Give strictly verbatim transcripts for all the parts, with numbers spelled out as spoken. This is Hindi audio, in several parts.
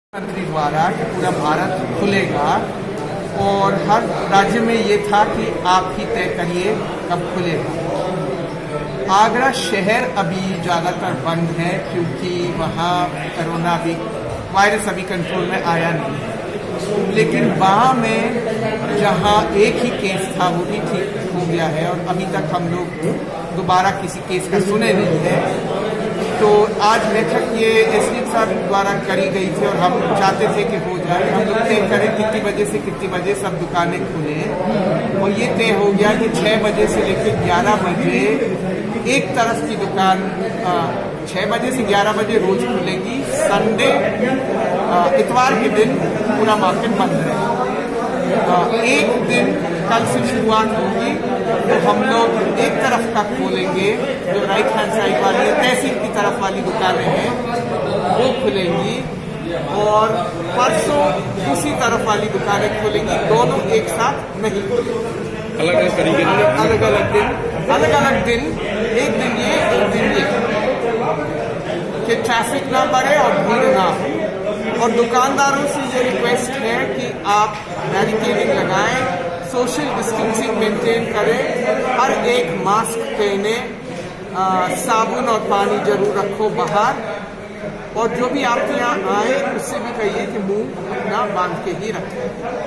मंत्री द्वारा कि पूरा भारत खुलेगा और हर राज्य में ये था कि आप ही तय करिए कब खुलेगा। आगरा शहर अभी ज़्यादातर बंद है क्योंकि वहाँ कोरोना भी वायरस अभी कंट्रोल में आया नहीं है, लेकिन वहाँ में जहाँ एक ही केस था वो भी ठीक हो गया है और अभी तक हम लोग दोबारा किसी केस का सुने नहीं है। तो आज बैठक ये एसडीएम साहब द्वारा करी गई थी और हम चाहते थे कि हो जाए। हम लोग तय करें कितनी बजे से कितनी बजे सब दुकानें खुले और ये तय हो गया कि छह बजे से लेकर ग्यारह बजे एक तरफ की दुकान छह बजे से ग्यारह बजे रोज खुलेगी। संडे इतवार के दिन पूरा मार्केट बंद रहेगा। एक दिन कल से शुरुआत होगी तो हम लोग एक तरफ का खोलेंगे, जो राइट हैंड साइड वाली है तहसील की तरफ वाली दुकानें हैं वो खुलेंगी और परसों दूसरी तरफ वाली दुकानें खुलेंगी। दोनों एक साथ नहीं खुलेंगी, अलग अलग तरीके से अलग अलग दिन अलग अलग दिन एक दिन ये एक दिन ये, कि ट्रैफिक ना बढ़े और भीड़ ना हो। और दुकानदारों से ये रिक्वेस्ट है कि आप बैरिकेडिंग लगाएं, सोशल डिस्टेंसिंग मेंटेन करें, हर एक मास्क पहने, साबुन और पानी जरूर रखो बाहर, और जो भी आपके यहाँ आए उससे भी कहिए कि मुंह अपना बांध के ही रखें।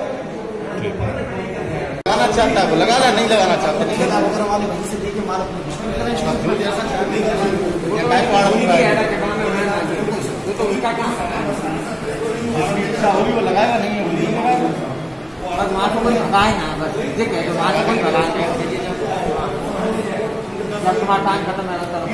लगाना चाहता है वो लगा ला, नहीं लगाना चाहता नहीं वो लगाएगा नहीं है बस वहाँ तो कोई लगाए ना, बस ठीक है तो वहाँ तो कोई लगाए जब तुम्हारा टाइम खत्म है तो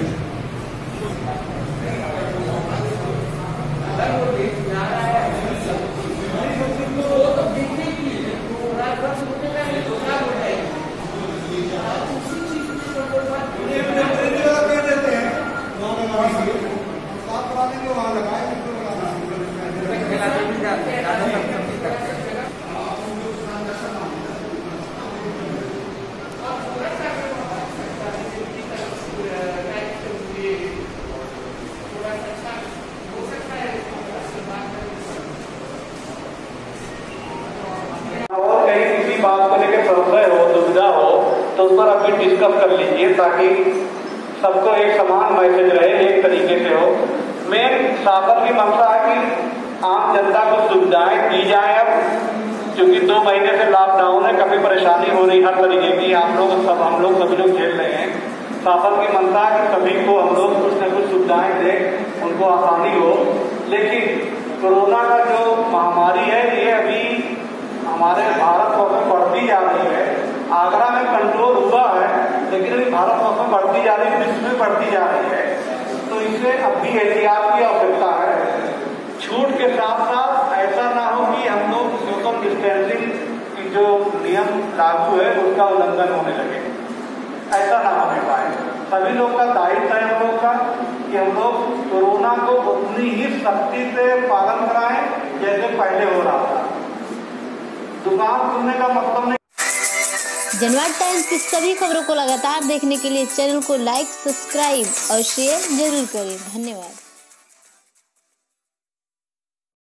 बात को लेकर संशय हो, दुविधा हो तो उस पर अभी डिस्कस कर लीजिए ताकि सबको एक समान मैसेज रहे, एक तरीके से हो। मेन शासन की मंशा है कि आम जनता को सुविधाएं दी जाए। अब क्योंकि दो महीने से लॉकडाउन है, काफी परेशानी हो रही हर तरीके की, आप लोग सब हम लोग सभी लोग झेल रहे हैं। शासन की मंशा है कि सभी को हम लोग कुछ न कुछ सुविधाएं दें, उनको आसानी हो। लेकिन कोरोना का जो महामारी है ये अभी हमारे भारतवर्ष में बढ़ती जा रही है। आगरा में कंट्रोल हुआ है लेकिन अभी भारतवर्ष में बढ़ती जा रही है, विश्व में बढ़ती जा रही है। तो इससे अब भी एहतियात की आवश्यकता है। छूट के साथ साथ ऐसा ना हो कि हम लोग सोशल डिस्टेंसिंग की जो नियम लागू है उसका उल्लंघन होने लगे, ऐसा ना होने पाए। सभी लोग का दायित्व है हम लोग का कि हम लोग कोरोना को उतनी ही सख्ती से पालन कराएं जैसे पहले हो रहा था। दुकान खुलने का मतलब नहीं। जनवाद टाइम्स की सभी खबरों को लगातार देखने के लिए चैनल को लाइक, सब्सक्राइब और शेयर जरूर करें। धन्यवाद।